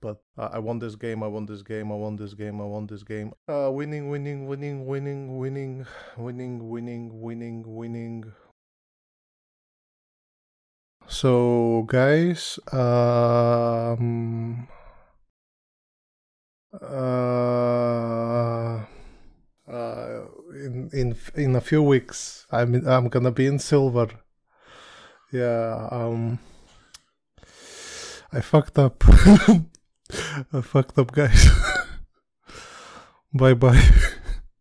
but I want this game, I want this game, I want this game, I want this game. Winning, winning, winning, winning, winning, winning, winning, winning, winning. So guys, in a few weeks, I'm gonna be in silver. Yeah, I fucked up. I fucked up, guys. Bye bye.